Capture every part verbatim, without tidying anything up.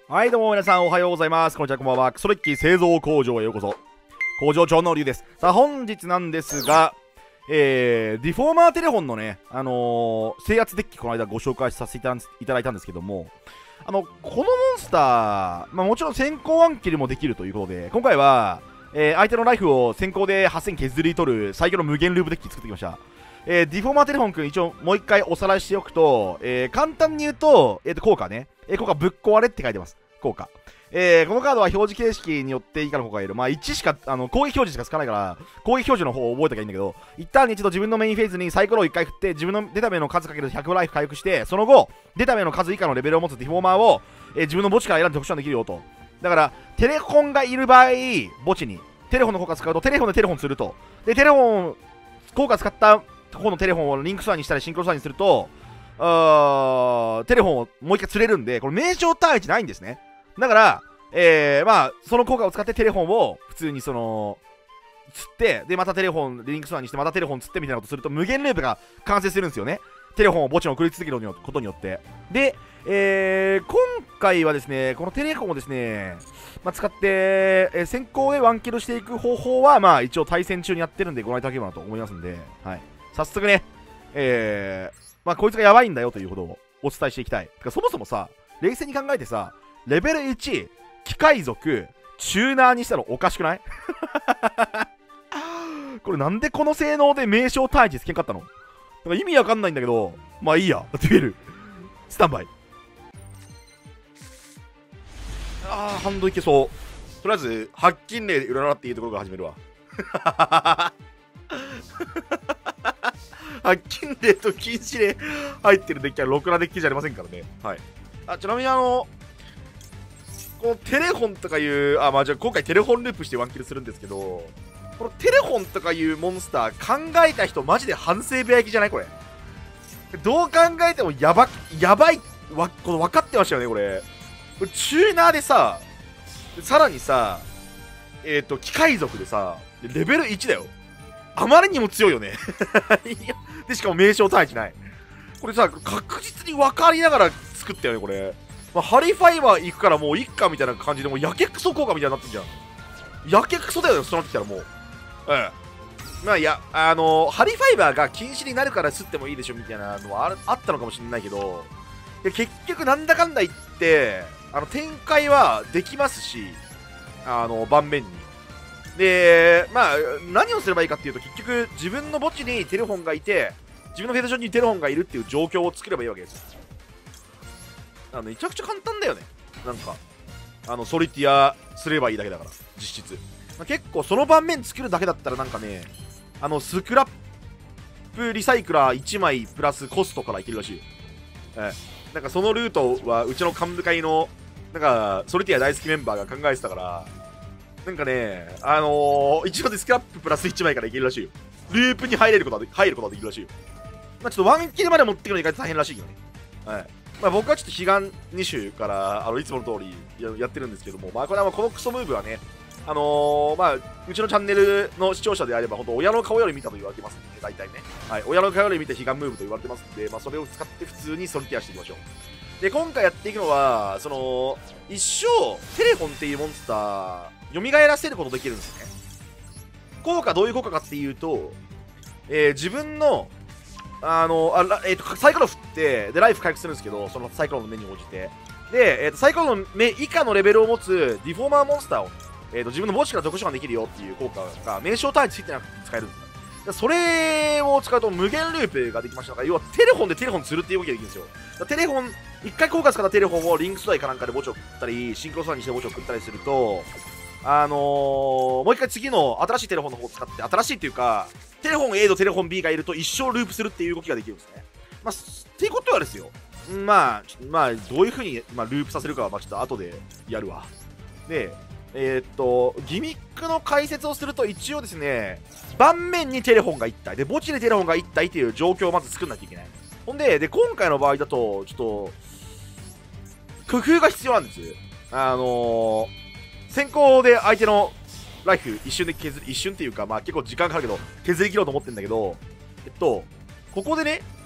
はいどうも皆さんおはようございます。こんにちは、こんばんは。クソレッキ製造工場へようこそ。工場長のりゅうです。さあ本日なんですが、えー、ディフォーマーテレフォンのね、あのー、制圧デッキこの間ご紹介させていただいたんですけども、あの、このモンスター、まあ、もちろん先行ワンキルもできるということで、今回は、えー、相手のライフを先行ではっせん削り取る最強の無限ループデッキ作ってきました。えー、ディフォーマーテレフォンくん一応もう一回おさらいしておくと、えー、簡単に言うと、えーと、効果ね。えー、効果ぶっ壊れって書いてます。効果。えー、このカードは表示形式によって以下の効果がいる。まあいちしか、あの、攻撃表示しかつかないから、攻撃表示の方を覚えたらいいんだけど、一旦に一度自分のメインフェーズにサイコロをいっかい振って、自分の出た目の数かけるひゃくライフ回復して、その後、出た目の数以下のレベルを持つディフォーマーを、えー、自分の墓地から選んで特殊できるよと。だから、テレフォンがいる場合、墓地に、テレフォンの効果使うと、テレフォンでテレフォンすると。で、テレフォン、効果使った方のテレフォンをリンクスワンにしたりシンクロスワンにすると、あーテレフォンをもう一回釣れるんで、これ名称単位ないんですね。だから、えー、まあ、その効果を使ってテレフォンを普通にその、釣って、で、またテレフォン、リンクスワンにして、またテレフォン釣ってみたいなことすると、無限ループが完成するんですよね。テレフォンを墓地に送り続けることによって。で、えー、今回はですね、このテレフォンをですね、まあ、使って、えー、先行でワンキルしていく方法は、まあ、一応対戦中にやってるんでご覧いただければなと思いますんで、はい。早速ね、えー、まあ、こいつがやばいんだよということをお伝えしていきたい。てかそもそもさ、冷静に考えてさ、レベルいち、機械族、チューナーにしたらおかしくないこれなんでこの性能で名称単一つけんかったの？なんか意味わかんないんだけど、まあいいや、デュエル。スタンバイ。あー、ハンドいけそう。とりあえず、発金例で占っていいところから始めるわ。発金例と禁止例入ってるデッキはろくなデッキじゃありませんからね。はい。あ、ちなみにあの、このテレフォンとかいう、あ、まあじゃあ今回テレフォンループしてワンキルするんですけど、このテレフォンとかいうモンスター考えた人マジで反省部屋行きじゃないこれ。どう考えてもやば、やばい、わ、この分かってましたよね、これ。これチューナーでさ、さらにさ、えっと、機械族でさ、レベルいちだよ。あまりにも強いよね。で、しかも名称単一ない。これさ、確実に分かりながら作ったよね、これ。まあ、ハリーファイバー行くからもういっかみたいな感じで、もうやけくそ効果みたいになってんじゃん。やけくそだよね、そうなってきたらもう。うん。まあいや、あのー、ハリーファイバーが禁止になるから吸ってもいいでしょみたいなのは あ, あったのかもしれないけど、いや結局なんだかんだ言って、あの展開はできますし、あの、盤面に。で、まあ、何をすればいいかっていうと、結局自分の墓地にテレフォンがいて、自分のフェード上にテレフォンがいるっていう状況を作ればいいわけです。あのめちゃくちゃ簡単だよね。なんか、あの、ソリティアすればいいだけだから、実質。まあ、結構その盤面作るだけだったらなんかね、あの、スクラップリサイクラーいちまいプラスコストからいけるらしいよ。ええ。なんかそのルートはうちの幹部会の、なんか、ソリティア大好きメンバーが考えてたから、なんかね、あのー、一応でスクラッププラスいちまいからいけるらしいよ。ループに入れることはで、入ることはできるらしいよ。まあちょっとワンキルまで持ってくるのに意外と大変らしいけどね。はい。まあ僕はちょっと彼岸に種から、あの、いつもの通りや、やってるんですけども、まあこれはこのクソムーブはね、あのー、まあ、うちのチャンネルの視聴者であれば、本当親の顔より見たと言われてますんで、大体ね。はい。親の顔より見て彼岸ムーブと言われてますんで、まあそれを使って普通にソリティアしていきましょう。で、今回やっていくのは、その、一生、テレフォンっていうモンスター、蘇らせることできるんですね。効果、どういう効果かっていうと、えー、自分の、あの、あえー、とサイコロ振って、で、ライフ回復するんですけど、そのサイコロの目に応じて。で、えー、とサイコロの目以下のレベルを持つディフォーマーモンスターを、えー、と自分の墓地から特殊化できるよっていう効果が名称単位ついてなくて使えるんですよ。それを使うと無限ループができましたから、要はテレフォンでテレフォンするっていう動きができるんですよ。テレフォン、一回効果使ったテレフォンをリンクスダイかなんかで墓地を送ったり、シンクロスワンにして墓地を送ったりすると、あのー、もう一回次の新しいテレフォンの方を使って、新しいっていうか、テレフォン A とテレフォン B がいると一生ループするっていう動きができるんですね。まあ、っていうことはですよ。まあ、まあ、どういう風に、まあ、ループさせるかは、まあ、ちょっと後でやるわ。で、えー、っと、ギミックの解説をすると、一応ですね、盤面にテレフォンがいち体、で、墓地にテレフォンがいち体っていう状況をまず作んなきゃいけない。ほんで、で、今回の場合だと、ちょっと、工夫が必要なんです。あのー、先行で相手のライフ一瞬で削る、一瞬っていうか、まあ結構時間かかるけど、削り切ろうと思ってんだけど、えっと、ここでね、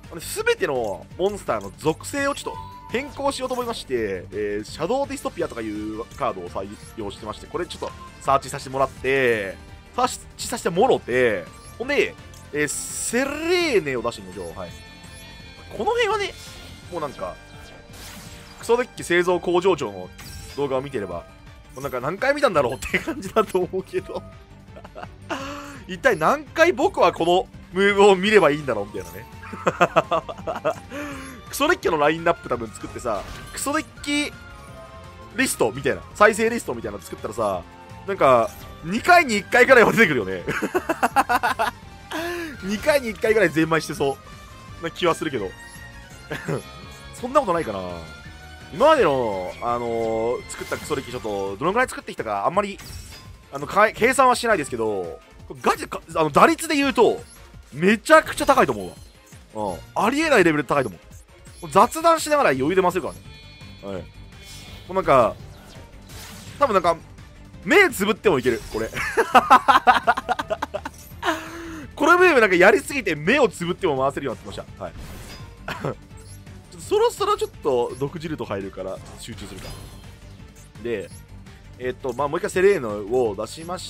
すべてのモンスターの属性をちょっと変更しようと思いまして、えー、シャドウディストピアとかいうカードを採用してまして、これちょっとサーチさせてもらって、サーチさせてもろて、ほんで、えー、セレーネを出してみましょう。はい。この辺はね、もうなんか、クソデッキ製造工場長の動画を見てれば、もうなんか何回見たんだろうって感じだと思うけど、一体何回僕はこのムーブを見ればいいんだろうみたいなね。クソデッキのラインナップ多分作ってさ、クソデッキリストみたいな、再生リストみたいなの作ったらさ、なんか、にかいにいっかいぐらいは出てくるよね。にかいにいっかいぐらい全枚してそうな気はするけど。そんなことないかな。今までの、あのー、作ったクソデッキちょっと、どのぐらい作ってきたか、あんまり、あの、か計算はしないですけど、ガチか、あの、打率で言うと、めちゃくちゃ高いと思うわ。うん。ありえないレベルで高いと思う。雑談しながら余裕で回せるからね。はい。もうなんか、多分なんか、目つぶってもいける、これ。これムーブなんかやりすぎて目をつぶっても回せるようになってきました。はい。ちょっとそろそろちょっと毒汁と入るから、集中するか。で、えっと、まあ、もう一回セレーノを出しまして、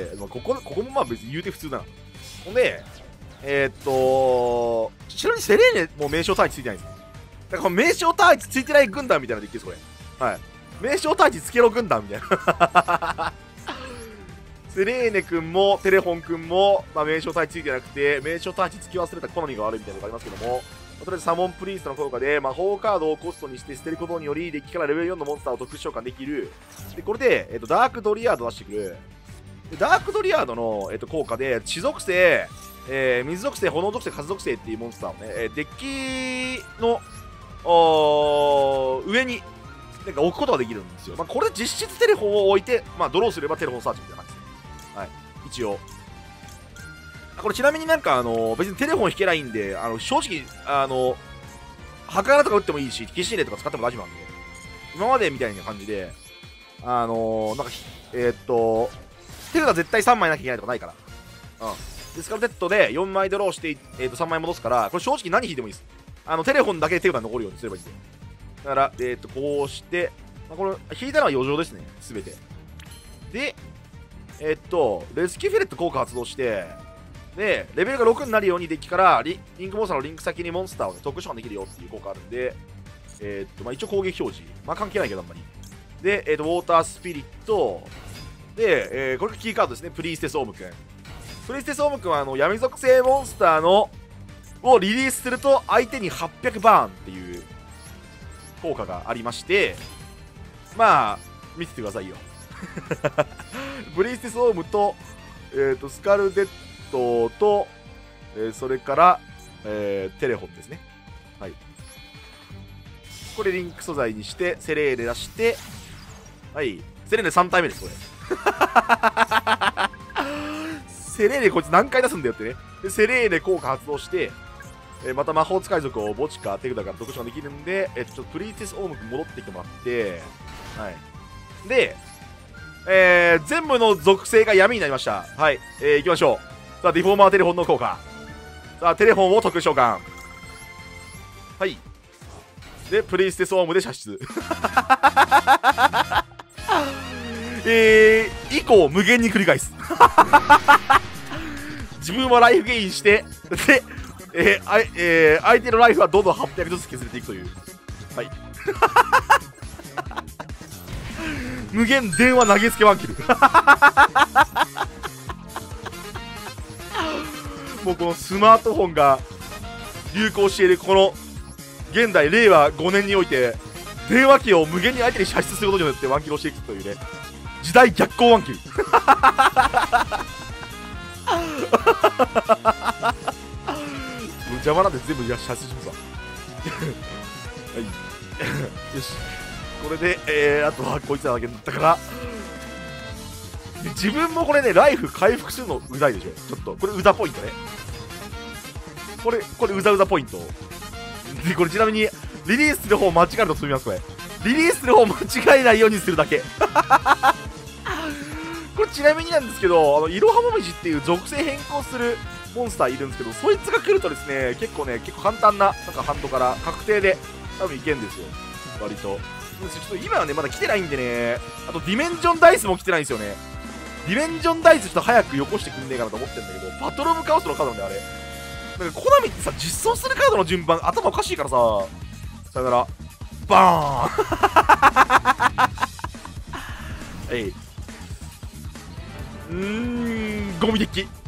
まあ、ここ、ここもまあ別に言うて普通だな。ほんで、えっと、ちなみにセレーネも名称対地ついてないんですよ。だから名称対地ついてない軍団みたいなのでいけるんです、これ。はい。名称対地つけろ軍団みたいな。セレーネ君もテレフォン君も、まあ、名称対地ついてなくて、名称対地つき忘れた好みが悪いみたいなのがありますけども、とりあえずサモンプリーストの効果で魔法カードをコストにして捨てることによりデッキからレベルよんのモンスターを特殊召喚できる。でこれで、えっと、ダークドリアードを出してくる。でダークドリアードの、えっと、効果で地属性、えー、水属性、炎属性、風属性っていうモンスターをね、えー、デッキの上になんか置くことができるんですよ。まあ、これ実質テレフォンを置いて、まあ、ドローすればテレフォンサーチみたいな感じですね。はい、一応。これちなみになんかあの別にテレフォン引けないんで、あの正直あの墓穴とか打ってもいいし、キシーレとか使っても大丈夫なんで、今までみたいな感じで、あのー、なんかえー、っと手札絶対さんまいなきゃいけないとかないから、うん、デスカルテッドでよんまいドローして、えー、っとさんまい戻すから、これ正直何引いてもいいです。あのテレフォンだけ手札残るようにすればいいんで、だからえー、っとこうして、まあ、これ引いたのは余剰ですね、すべてで。えー、っとレスキューフェレット効果発動して、で、レベルがろくになるようにデッキからリ、リンクモンスターのリンク先にモンスターを、ね、特殊召喚できるよっていう効果あるんで、えー、っと、まあ、一応攻撃表示。まあ、関係ないけど、あんまり。で、えー、っと、ウォータースピリット。で、えー、これがキーカードですね。プリンステスオウムくん。プリンステスオウムくんは、あの、闇属性モンスターの、をリリースすると、相手にはっぴゃくバーンっていう効果がありまして、まあ、見ててくださいよ。プリンステスオウムと、えー、っと、スカルデッと、えー、それから、えー、テレフォンですね。はい。これリンク素材にして、セレーネ出して、はい。セレーネさん体目です、これ。セレーネこいつ何回出すんだよってね。で、セレーネ効果発動して、えー、また魔法使い族を墓地か手札から特殊ができるんで、えー、ちょっとプリンセスオウム君戻ってきてもらって、はい。で、えー、全部の属性が闇になりました。はい。えー、行きましょう。さあ、ディフォーマーテレフォンの効果。さあ、テレフォンを特殊召喚。はい。で、プリンステスオウムで射出。えー、以降、無限に繰り返す。自分はライフゲインして、で、えーあえー、相手のライフはどんどんはっぴゃくずつ削れていくという。はい。無限電話投げつけワンキル。もうこのスマートフォンが流行しているこの現代令和ごねんにおいて、電話機を無限に相手に射出することによってワンキルをしていくというね、時代逆行ワンキル。もう邪魔なんで全部射出しますわ。はいよし、これで、えー、あとはこいつらだけだったから、自分もこれね、ライフ回復するのうざいでしょ。ちょっとこれうざポイントね。これこれうざうざポイントで、これちなみにリリースする方間違えると進みます。これリリースする方間違えないようにするだけ。これちなみになんですけど、あのいろはもみじっていう属性変更するモンスターいるんですけど、そいつが来るとですね、結構ね、結構簡単な、なんかハンドから確定で多分いけんですよ。割と。ちょっと今はね、まだ来てないんでね、あとディメンジョンダイスも来てないんですよね。ディメンジョンダイスちょっと早くよこしてくんねえかなと思ってんだけど、バトルオブカオスのカードなんであれ。なんかコナミってさ、実装するカードの順番頭おかしいからさ、さよなら。バーンえいうーん、ゴミデッキ。